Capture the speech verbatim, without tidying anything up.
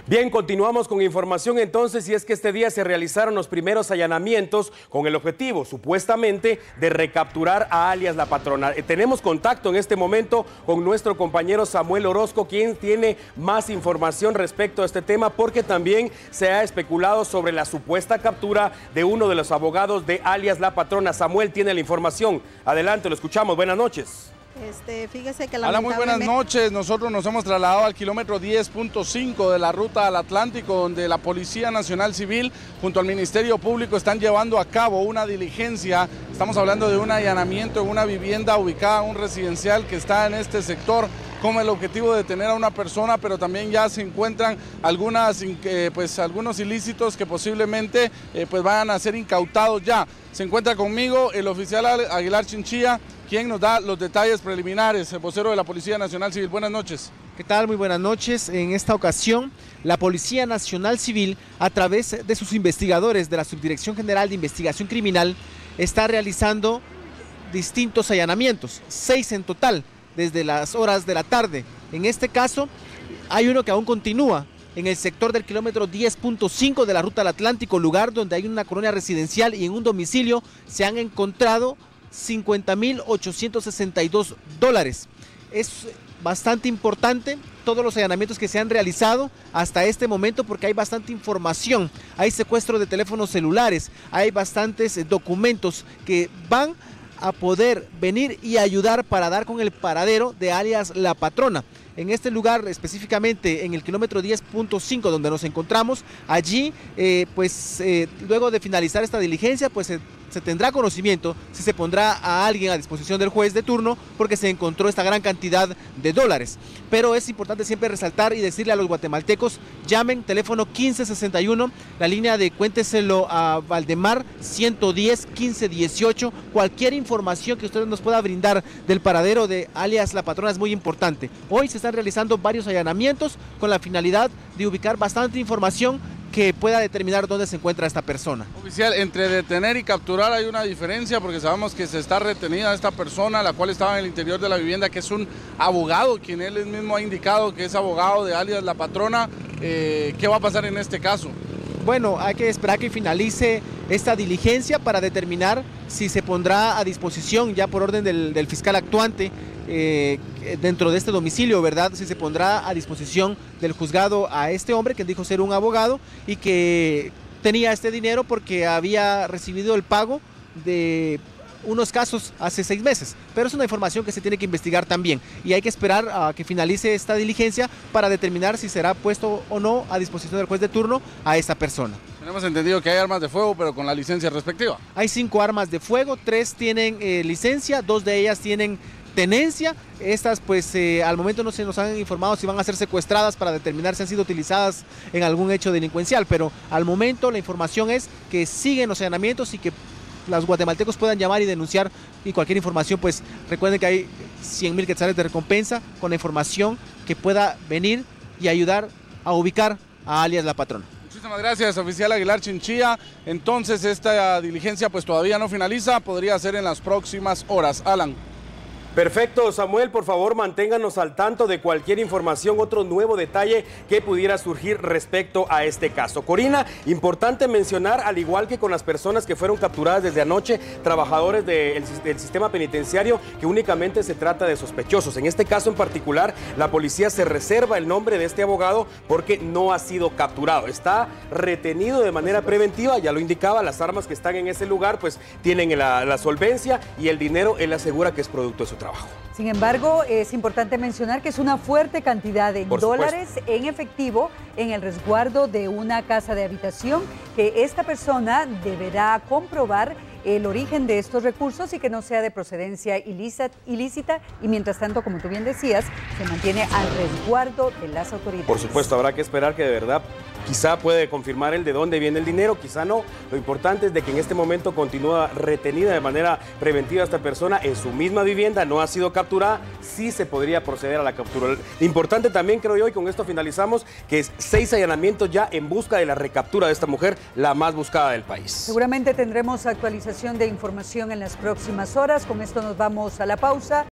Bien, continuamos con información entonces, y es que este día se realizaron los primeros allanamientos con el objetivo, supuestamente, de recapturar a alias La Patrona. Eh, tenemos contacto en este momento con nuestro compañero Samuel Orozco, quien tiene más información respecto a este tema, porque también se ha especulado sobre la supuesta captura de uno de los abogados de alias La Patrona. Samuel tiene la información. Adelante, lo escuchamos. Buenas noches. Este, fíjese que Hola, muy buenas noches. Nosotros nos hemos trasladado al kilómetro diez punto cinco de la ruta al Atlántico, donde la Policía Nacional Civil junto al Ministerio Público están llevando a cabo una diligencia. Estamos hablando de un allanamiento en una vivienda ubicada en un residencial que está en este sector, con el objetivo de detener a una persona, pero también ya se encuentran algunas, eh, pues, algunos ilícitos que posiblemente eh, pues vayan a ser incautados ya. Se encuentra conmigo el oficial Aguilar Chinchilla, quien nos da los detalles preliminares, el vocero de la Policía Nacional Civil. Buenas noches. ¿Qué tal? Muy buenas noches. En esta ocasión, la Policía Nacional Civil, a través de sus investigadores de la Subdirección General de Investigación Criminal, está realizando distintos allanamientos, seis en total, desde las horas de la tarde. En este caso, hay uno que aún continúa en el sector del kilómetro diez punto cinco de la ruta al Atlántico, lugar donde hay una colonia residencial, y en un domicilio se han encontrado cincuenta mil ochocientos sesenta y dos dólares. Es bastante importante todos los allanamientos que se han realizado hasta este momento, porque hay bastante información, hay secuestro de teléfonos celulares, hay bastantes documentos que van a poder venir y ayudar para dar con el paradero de alias La Patrona. En este lugar, específicamente en el kilómetro diez punto cinco donde nos encontramos, allí eh, pues eh, luego de finalizar esta diligencia, pues se, se tendrá conocimiento si se pondrá a alguien a disposición del juez de turno, porque se encontró esta gran cantidad de dólares. Pero es importante siempre resaltar y decirle a los guatemaltecos: llamen, teléfono quince sesenta y uno, la línea de cuénteselo a Valdemar, ciento diez, quince dieciocho. Cualquier información que ustedes nos pueda brindar del paradero de alias La Patrona es muy importante. Hoy se están realizando varios allanamientos con la finalidad de ubicar bastante información que pueda determinar dónde se encuentra esta persona. Oficial, entre detener y capturar hay una diferencia, porque sabemos que se está retenida esta persona, la cual estaba en el interior de la vivienda, que es un abogado, quien él mismo ha indicado que es abogado de alias La Patrona. Eh, ¿Qué va a pasar en este caso? Bueno, hay que esperar que finalice esta diligencia para determinar si se pondrá a disposición, ya por orden del, del fiscal actuante, eh, dentro de este domicilio, ¿verdad? Si se pondrá a disposición del juzgado a este hombre que dijo ser un abogado y que tenía este dinero porque había recibido el pago de unos casos hace seis meses, pero es una información que se tiene que investigar también, y hay que esperar a que finalice esta diligencia para determinar si será puesto o no a disposición del juez de turno a esta persona. Tenemos entendido que hay armas de fuego, pero con la licencia respectiva. Hay cinco armas de fuego, tres tienen eh, licencia, dos de ellas tienen tenencia. Estas pues eh, al momento no se nos han informado si van a ser secuestradas para determinar si han sido utilizadas en algún hecho delincuencial, pero al momento la información es que siguen los allanamientos y que los guatemaltecos puedan llamar y denunciar, y cualquier información, pues recuerden que hay cien mil quetzales de recompensa con la información que pueda venir y ayudar a ubicar a alias La Patrona. Muchísimas gracias, oficial Aguilar Chinchilla. Entonces esta diligencia pues todavía no finaliza, podría ser en las próximas horas. Alan. Perfecto, Samuel, por favor manténganos al tanto de cualquier información, otro nuevo detalle que pudiera surgir respecto a este caso. Corina, importante mencionar, al igual que con las personas que fueron capturadas desde anoche, trabajadores de, el, del sistema penitenciario, que únicamente se trata de sospechosos. En este caso en particular, la policía se reserva el nombre de este abogado porque no ha sido capturado. Está retenido de manera preventiva, ya lo indicaba, las armas que están en ese lugar pues tienen la, la solvencia, y el dinero él asegura que es producto de su trabajo. Sin embargo, es importante mencionar que es una fuerte cantidad de dólares en efectivo en el resguardo de una casa de habitación, que esta persona deberá comprobar el origen de estos recursos y que no sea de procedencia ilícita, ilícita y mientras tanto, como tú bien decías, se mantiene al resguardo de las autoridades. Por supuesto, habrá que esperar que de verdad quizá puede confirmar el de dónde viene el dinero, quizá no. Lo importante es de que en este momento continúa retenida de manera preventiva esta persona en su misma vivienda, no ha sido capturada, sí se podría proceder a la captura. Importante también, creo yo, y con esto finalizamos, que es seis allanamientos ya en busca de la recaptura de esta mujer, la más buscada del país. Seguramente tendremos actualización de información en las próximas horas. Con esto nos vamos a la pausa.